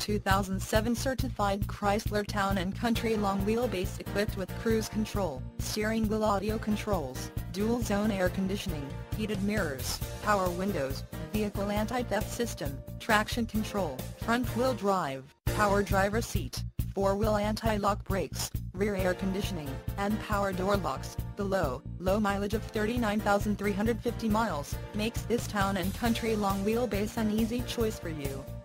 2007 certified Chrysler Town & Country long wheelbase equipped with cruise control, steering wheel audio controls, dual-zone air conditioning, heated mirrors, power windows, vehicle anti-theft system, traction control, front-wheel drive, power driver seat, four-wheel anti-lock brakes, rear air conditioning, and power door locks. The low mileage of 39,350 miles makes this Town & Country long wheelbase an easy choice for you.